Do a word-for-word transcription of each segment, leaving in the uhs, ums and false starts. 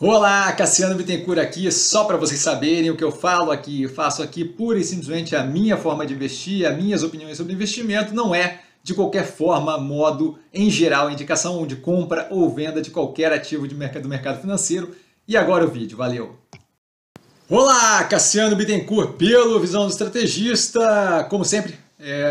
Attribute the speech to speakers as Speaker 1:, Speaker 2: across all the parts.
Speaker 1: Olá, Cassiano Bittencourt aqui, só para vocês saberem o que eu falo aqui, faço aqui pura e simplesmente a minha forma de investir, as minhas opiniões sobre investimento, não é de qualquer forma, modo, em geral, indicação de compra ou venda de qualquer ativo de mercado, do mercado financeiro. E agora o vídeo, valeu! Olá, Cassiano Bittencourt, pelo Visão do Estrategista, como sempre, é,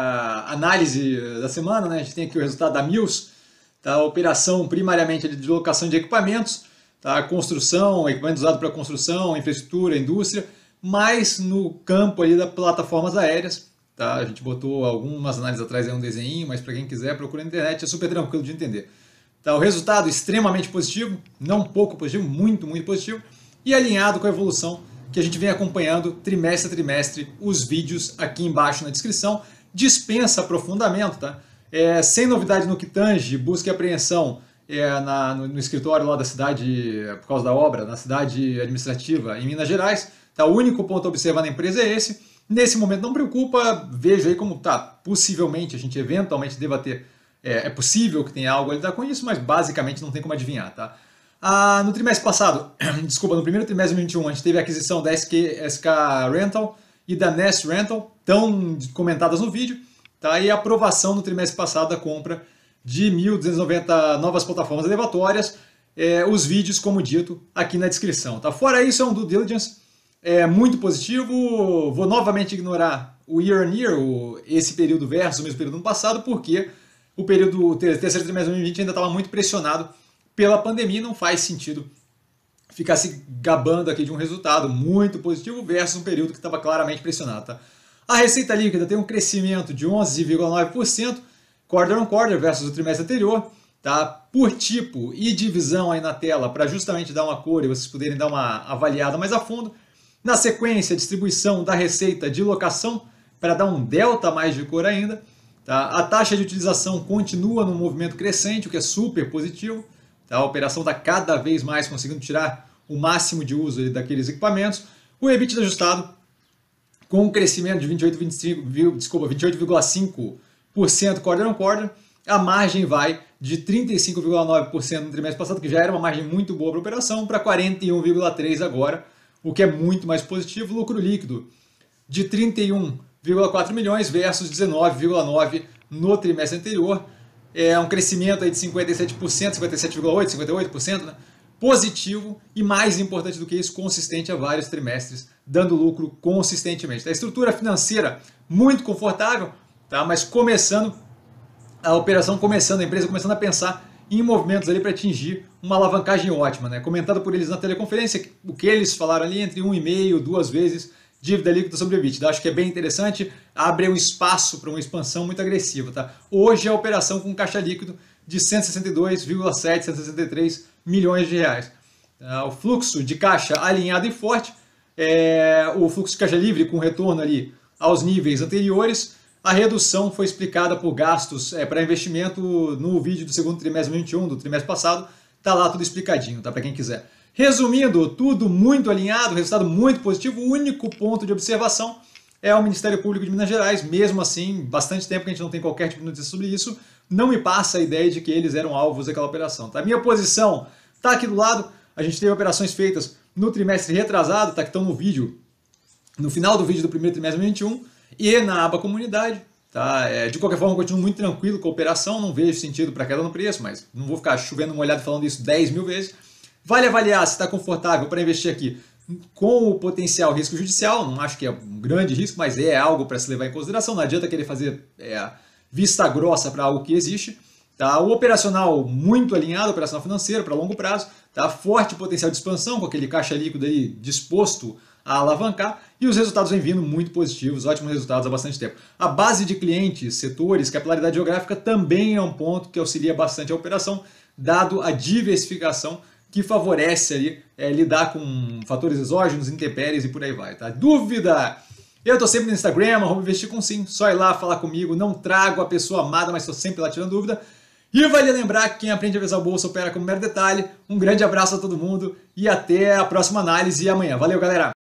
Speaker 1: análise da semana, né? A gente tem aqui o resultado da Mills, tá? A operação primariamente de locação de equipamentos, tá? Construção, equipamento usado para construção, infraestrutura, indústria, mas no campo ali das plataformas aéreas, tá? A gente botou algumas análises atrás aí um desenho, mas para quem quiser procura na internet, é super tranquilo de entender. Tá? O resultado extremamente positivo, não pouco positivo, muito, muito positivo, e alinhado com a evolução que a gente vem acompanhando trimestre a trimestre, os vídeos aqui embaixo na descrição, dispensa aprofundamento, tá? É, sem novidade no que tange, busca e apreensão é, na, no, no escritório lá da cidade, por causa da obra, na cidade administrativa em Minas Gerais, tá? O único ponto a observar na empresa é esse. Nesse momento não preocupa, vejo aí como tá, possivelmente a gente eventualmente deva ter, é, é possível que tenha algo a lidar com isso, mas basicamente não tem como adivinhar, tá? Ah, no trimestre passado, desculpa, no primeiro trimestre de dois mil e vinte e um, a gente teve a aquisição da S K Rental e da Nest Rental, tão comentadas no vídeo, tá? E a aprovação no trimestre passado da compra de mil duzentas e noventa novas plataformas elevatórias, é, os vídeos, como dito, aqui na descrição, tá? Fora isso, é um due diligence é, muito positivo, vou novamente ignorar o year on year, o, esse período versus o mesmo período no passado, porque o período, o terceiro trimestre de dois mil e vinte ainda estava muito pressionado pela pandemia, não faz sentido ficar se gabando aqui de um resultado muito positivo versus um período que estava claramente pressionado. Tá? A receita líquida tem um crescimento de onze vírgula nove por cento, quarter on quarter versus o trimestre anterior, tá? Por tipo e divisão aí na tela, para justamente dar uma cor e vocês poderem dar uma avaliada mais a fundo. Na sequência, distribuição da receita de locação, para dar um delta mais de cor ainda. Tá? A taxa de utilização continua no movimento crescente, o que é super positivo. A operação está cada vez mais conseguindo tirar o máximo de uso daqueles equipamentos. O EBITDA ajustado, com um crescimento de vinte e oito vírgula cinco por cento quarter on quarter, a margem vai de trinta e cinco vírgula nove por cento no trimestre passado, que já era uma margem muito boa para a operação, para quarenta e um vírgula três por cento agora, o que é muito mais positivo. Lucro líquido de trinta e um vírgula quatro milhões versus dezenove vírgula nove no trimestre anterior. É um crescimento aí de cinquenta e sete por cento, cinquenta e sete vírgula oito por cento, cinquenta e oito por cento, né? Positivo e, mais importante do que isso, consistente há vários trimestres, dando lucro consistentemente. A estrutura financeira muito confortável, tá? Mas começando, a operação começando, a empresa começando a pensar em movimentos ali para atingir uma alavancagem ótima, né? Comentado por eles na teleconferência, o que eles falaram ali entre um e meio, duas vezes dívida líquida sobre EBITDA. Acho que é bem interessante, abre um espaço para uma expansão muito agressiva. Tá? Hoje a operação com caixa líquido de cento e sessenta e dois vírgula sete, cento e sessenta e três milhões de reais. O fluxo de caixa alinhado e forte, é, o fluxo de caixa livre com retorno ali aos níveis anteriores. A redução foi explicada por gastos é, para investimento no vídeo do segundo trimestre de dois mil e vinte e um, do trimestre passado. Está lá tudo explicadinho, tá? Para quem quiser. Resumindo, tudo muito alinhado, resultado muito positivo. O único ponto de observação é o Ministério Público de Minas Gerais. Mesmo assim, bastante tempo que a gente não tem qualquer tipo de notícia sobre isso, não me passa a ideia de que eles eram alvos daquela operação. Tá? Minha posição está aqui do lado. A gente teve operações feitas no trimestre retrasado, tá? Que estão no vídeo, no final do vídeo do primeiro trimestre de dois mil e vinte e um, e na aba comunidade. Tá? É, de qualquer forma, eu continuo muito tranquilo com a operação, não vejo sentido para queda no preço, mas não vou ficar chovendo molhado falando isso dez mil vezes. Vale avaliar se está confortável para investir aqui com o potencial risco judicial. Não acho que é um grande risco, mas é algo para se levar em consideração. Não adianta querer fazer é, vista grossa para algo que existe. Tá? O operacional muito alinhado, operacional financeiro para longo prazo. Tá? Forte potencial de expansão, com aquele caixa líquido aí disposto a alavancar. E os resultados vêm vindo muito positivos, ótimos resultados há bastante tempo. A base de clientes, setores, capilaridade geográfica também é um ponto que auxilia bastante a operação, dado a diversificação que favorece ali, é, lidar com fatores exógenos, intempéries e por aí vai. Tá? Dúvida? Eu estou sempre no Instagram, arroba investir com sim, só ir lá falar comigo, não trago a pessoa amada, mas estou sempre lá tirando dúvida. E vale lembrar que quem aprende a vezar o bolso opera como mero detalhe. Um grande abraço a todo mundo e até a próxima análise amanhã. Valeu, galera!